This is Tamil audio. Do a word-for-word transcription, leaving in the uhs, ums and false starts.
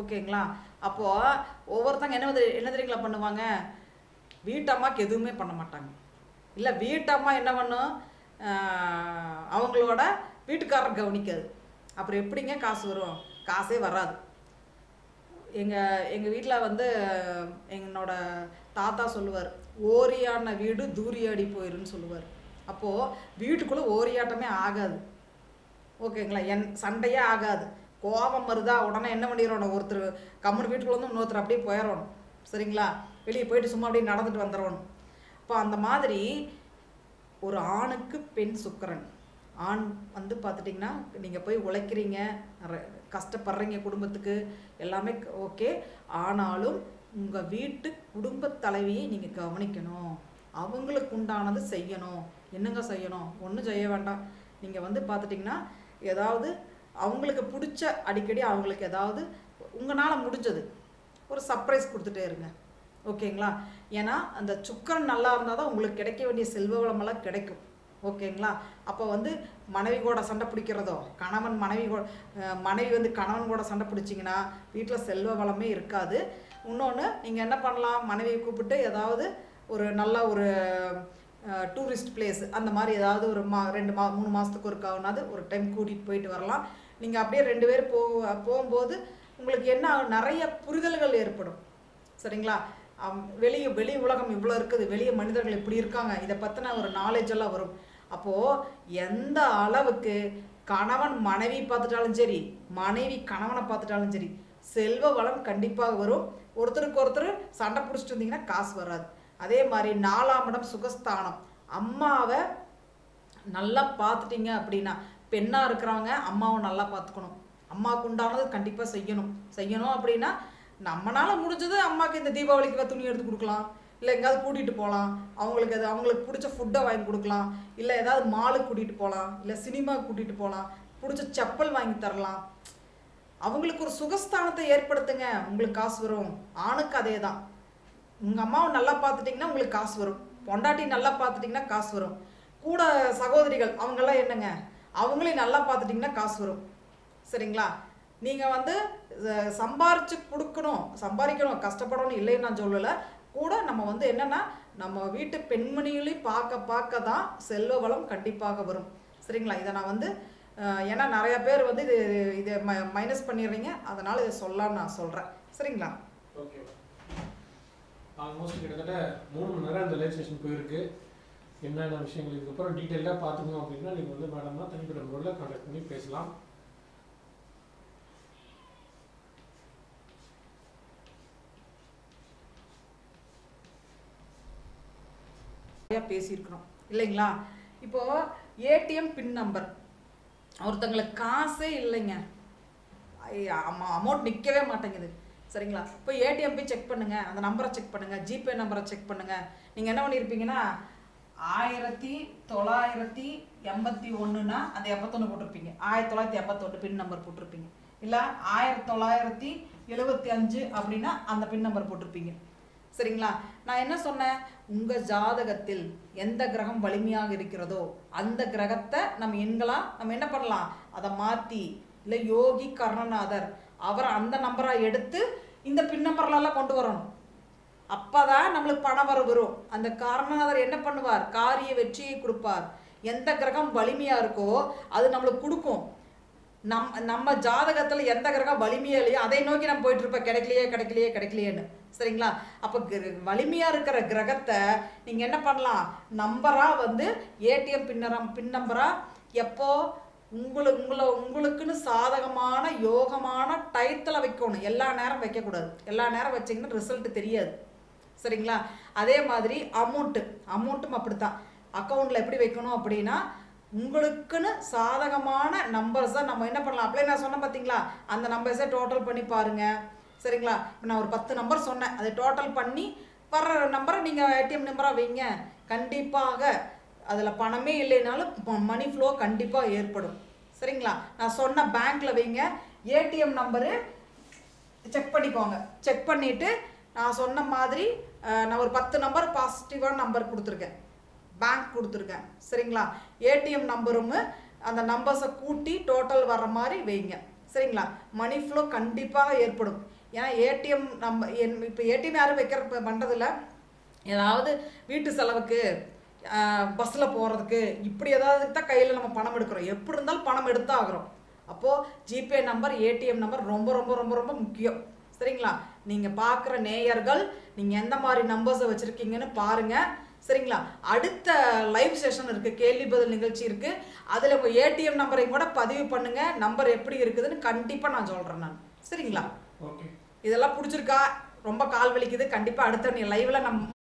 ஓகேங்களா? அப்போது ஒவ்வொருத்தங்க என்ன வந்து என்ன தெரியுங்களா பண்ணுவாங்க, வீட்டம்மாக்கு எதுவுமே பண்ண மாட்டாங்க. இல்லை வீட்டம்மா என்ன பண்ணும், அவங்களோட வீட்டுக்காரர் கவனிக்காது. அப்புறம் எப்படிங்க காசு வரும்? காசே வராது. எங்கள் எங்கள் வீட்டில் வந்து என்னோட தாத்தா சொல்லுவார், ஓரியான வீடு தூரியாடி போயிருன்னு சொல்லுவார். அப்போது வீட்டுக்குள்ளே ஓரியாட்டமே ஆகாது. ஓகேங்களா? என் சண்டையே ஆகாது. கோபம் வருதா உடனே என்ன பண்ணிடணும், ஒருத்தர் கம்முன்னு வீட்டுக்குள்ள வந்து இன்னொருத்தர் அப்படியே போயிடணும். சரிங்களா? வெளியே போயிட்டு சும்மா அப்படியே நடந்துட்டு வந்துடணும். இப்போ அந்த மாதிரி ஒரு ஆணுக்கு பெண் சுக்கிரன். ஆண் வந்து பார்த்துட்டிங்கன்னா நீங்கள் போய் உழைக்கிறீங்க, கஷ்டப்படுறீங்க குடும்பத்துக்கு, எல்லாமே ஓகே. ஆனாலும் உங்கள் வீட்டு குடும்ப தலைவியை நீங்கள் கவனிக்கணும். அவங்களுக்கு உண்டானது செய்யணும். என்னங்க செய்யணும்? ஒன்றும் செய்ய வேண்டாம். நீங்கள் வந்து பார்த்துட்டிங்கன்னா ஏதாவது அவங்களுக்கு பிடிச்ச அடிக்கடி அவங்களுக்கு ஏதாவது உங்களால் முடிஞ்சது ஒரு சர்ப்ரைஸ் கொடுத்துட்டே இருங்க. ஓகேங்களா? ஏன்னா அந்த சுக்கிரன் நல்லா இருந்தால் தான் உங்களுக்கு கிடைக்க வேண்டிய செல்வ வளமெல்லாம் கிடைக்கும். ஓகேங்களா? அப்போ வந்து மனைவி கூட சண்டை பிடிக்கிறதோ, கணவன் மனைவி மனைவி வந்து கணவன் கூட சண்டை பிடிச்சிங்கன்னா வீட்டில் செல்வ வளமே இருக்காது. இன்னொன்று நீங்கள் என்ன பண்ணலாம், மனைவியை கூப்பிட்டு ஏதாவது ஒரு நல்ல ஒரு டூரிஸ்ட் பிளேஸ் அந்த மாதிரி ஏதாவது ஒரு மா ரெண்டு மா மூணு மாதத்துக்கு ஒருக்காவது ஒரு டைம் கூட்டிகிட்டு போயிட்டு வரலாம். நீங்கள் அப்படியே ரெண்டு பேர் போ போகும்போது உங்களுக்கு என்ன நிறைய புரிதல்கள் ஏற்படும். சரிங்களா? வெளியே வெளி உலகம் இவ்வளோ இருக்குது, வெளியே மனிதர்கள் இப்படி இருக்காங்க, இதை பற்றின ஒரு நாலேஜ் எல்லாம் வரும். அப்போது எந்த அளவுக்கு கணவன் மனைவி பார்த்துட்டாலும் சரி, மனைவி கணவனை பார்த்துட்டாலும் சரி, செல்வ வளம் கண்டிப்பாக வரும். ஒருத்தருக்கு ஒருத்தர் சண்டை பிடிச்சிட்டு இருந்தீங்கன்னா காசு வராது. அதே மாதிரி நாலாம் இடம் சுகஸ்தானம். அம்மாவை நல்லா பார்த்துட்டிங்க அப்படின்னா, பெண்ணாக இருக்கிறவங்க அம்மாவை நல்லா பார்த்துக்கணும். அம்மாவுக்கு உண்டானது கண்டிப்பாக செய்யணும். செய்யணும் அப்படின்னா நம்மளால் முடிஞ்சது அம்மாவுக்கு இந்த தீபாவளிக்கு துணி எடுத்து கொடுக்கலாம், இல்லை எங்கேயாவது கூட்டிகிட்டு போகலாம், அவங்களுக்கு அது அவங்களுக்கு பிடிச்ச ஃபுட்டை வாங்கி கொடுக்கலாம், இல்லை ஏதாவது மாலுக்கு கூட்டிகிட்டு போகலாம், இல்லை சினிமாவுக்கு கூட்டிகிட்டு போகலாம், பிடிச்ச செப்பல் வாங்கி தரலாம். அவங்களுக்கு ஒரு சுகஸ்தானத்தை ஏற்படுத்துங்க, உங்களுக்கு காசு வரும். ஆணுக்கு அதே தான். உங்கள் அம்மாவை நல்லா பார்த்துட்டிங்கன்னா உங்களுக்கு காசு வரும். பொண்டாட்டி நல்லா பார்த்துட்டிங்கன்னா காசு வரும். கூட சகோதரிகள் அவங்கெல்லாம் என்னங்க, அவங்களையும் நல்லா பார்த்துட்டிங்கன்னா காசு வரும். சரிங்களா? நீங்கள் வந்து சம்பாரித்து கொடுக்கணும், சம்பாதிக்கணும், கஷ்டப்படணும் இல்லைன்னு நான் சொல்லலை. கூட நம்ம வந்து என்னென்னா நம்ம வீட்டு பெண்மணிகளையும் பார்க்க பார்க்க தான் செல்வ வளம் கண்டிப்பாக வரும். சரிங்களா? இதை நான் வந்து ஏன்னா நிறையா பேர் வந்து இது இதை ம மைனஸ் பண்ணிடுறீங்க, அதனால் இதை சொல்லலான்னு நான் சொல்கிறேன். சரிங்களா? ஓகே. ஆல்மோஸ்ட் கிட்டத்தட்ட மூணு மணி நேரம் இந்த லைவ் செஷன் போயிருக்கு. என்னென்ன விஷயங்கள் இதுக்கப்புறம் டீட்டெயிலாக பார்த்துக்கணும் அப்படின்னா நீங்கள் வந்து மேடம் தான் தனிப்பட்ட முறையில் கான்டாக்ட் பண்ணி பேசலாம். பேசியிருக்கிறோம் இல்லைங்களா? இப்போது ஏடிஎம் பின் நம்பர், ஒருத்தங்களுக்கு காசே இல்லைங்க, அமௌண்ட் நிற்கவே மாட்டேங்குது. சரிங்களா? இப்போ ஏடிஎம் போய் செக் பண்ணுங்கள், அந்த நம்பரை செக் பண்ணுங்கள், ஜிபே நம்பரை செக் பண்ணுங்கள். நீங்கள் என்ன பண்ணியிருப்பீங்கன்னா ஆயிரத்தி தொள்ளாயிரத்தி எண்பத்தி ஒன்றுனா அந்த எண்பத்தொன்று போட்டிருப்பீங்க, ஆயிரத்தி தொள்ளாயிரத்தி எண்பத்தொன்று பின் நம்பர் போட்டிருப்பீங்க. இல்லை ஆயிரத்தி தொள்ளாயிரத்தி எழுபத்தி அஞ்சு அப்படின்னா அந்த பின் நம்பர் போட்டிருப்பீங்க. சரிங்களா? நான் என்ன சொன்னேன், உங்கள் ஜாதகத்தில் எந்த கிரகம் வலிமையாக இருக்கிறதோ அந்த கிரகத்தை நம்ம எண்களாம் நம்ம என்ன பண்ணலாம், அதை மாற்றி இல்லை யோகி கர்ணநாதர் அவரை அந்த நம்பராக எடுத்து இந்த பின் நம்பர்லாம் கொண்டு வரணும். அப்போ தான் நம்மளுக்கு பணம் வர வரும். அந்த கர்ணநாதர் என்ன பண்ணுவார், காரிய வெற்றியை கொடுப்பார். எந்த கிரகம் வலிமையாக இருக்கோ அது நம்மளுக்கு கொடுக்கும். நம் நம்ம ஜாதகத்தில் எந்த கிரகம் வலிமையாக இல்லையோ அதை நோக்கி நம்ம போயிட்டு இருப்போம், கிடைக்கலையே கிடைக்கலையே கிடைக்கலையேன்னு. சரிங்களா? அப்போ வலிமையாக இருக்கிற கிரகத்தை நீங்கள் என்ன பண்ணலாம், நம்பராக வந்து ஏடிஎம் பின்னரம் பின் நம்பராக எப்போ உங்களுக்கு உங்களை உங்களுக்குன்னு சாதகமான யோகமான டயத்தில் வைக்கணும். எல்லா நேரம் வைக்கக்கூடாது. எல்லா நேரம் வச்சிங்கன்னா ரிசல்ட் தெரியாது. சரிங்களா? அதே மாதிரி அமௌண்ட்டு அமௌண்ட்டும் அப்படித்தான். அக்கௌண்ட்டில் எப்படி வைக்கணும் அப்படின்னா உங்களுக்குன்னு சாதகமான நம்பர்ஸை நம்ம என்ன பண்ணலாம், அப்படியே நான் சொன்னேன் பார்த்தீங்களா, அந்த நம்பர்ஸை டோட்டல் பண்ணி பாருங்கள். சரிங்களா? இப்போ நான் ஒரு பத்து நம்பர் சொன்னேன், அதை டோட்டல் பண்ணி வர்ற நம்பரை நீங்கள் ஏடிஎம் நம்பராக வைங்க. கண்டிப்பாக அதில் பணமே இல்லைனாலும் மணி ஃப்ளோ கண்டிப்பாக ஏற்படும். சரிங்களா? நான் சொன்ன பேங்க்கில் வைங்க, ஏடிஎம் நம்பரு செக் பண்ணிக்கோங்க. செக் பண்ணிவிட்டு நான் சொன்ன மாதிரி நான் ஒரு பத்து நம்பர் பாசிட்டிவான நம்பர் கொடுத்துருக்கேன், பேங்க் கொடுத்துருக்கேன். சரிங்களா? ஏடிஎம் நம்பரும் அந்த நம்பர்ஸை கூட்டி டோட்டல் வர்ற மாதிரி வைங்க. சரிங்களா? மணி ஃப்ளோ கண்டிப்பாக ஏற்படும். ஏன்னா ஏடிஎம் நம்ம என் இப்போ ஏடிஎம் யாரும் வைக்கிற பண்ணுறதில்ல. ஏதாவது வீட்டு செலவுக்கு பஸ்ஸில் போகிறதுக்கு இப்படி ஏதாவது தான் கையில் நம்ம பணம் எடுக்கிறோம். எப்படி இருந்தாலும் பணம் எடுத்தான் ஆகிறோம். அப்போது ஜிபே நம்பர் ஏடிஎம் நம்பர் ரொம்ப ரொம்ப ரொம்ப ரொம்ப முக்கியம். சரிங்களா? நீங்கள் பார்க்குற நேயர்கள் நீங்கள் எந்த மாதிரி நம்பர்ஸை வச்சுருக்கீங்கன்னு பாருங்கள். சரிங்களா? அடுத்த லைவ் செஷன் இருக்குது, கேள்வி பதில் நிகழ்ச்சி இருக்குது. அதில் உங்கள் ஏடிஎம் நம்பரையும் கூட பதிவு பண்ணுங்கள். நம்பர் எப்படி இருக்குதுன்னு கண்டிப்பாக நான் சொல்கிறேன் நான். சரிங்களா? ஓகே. இதெல்லாம் பிடிச்சிருக்கா? ரொம்ப கால் வலிக்குது. கண்டிப்பாக அடுத்த நீ லைவில் நம்ம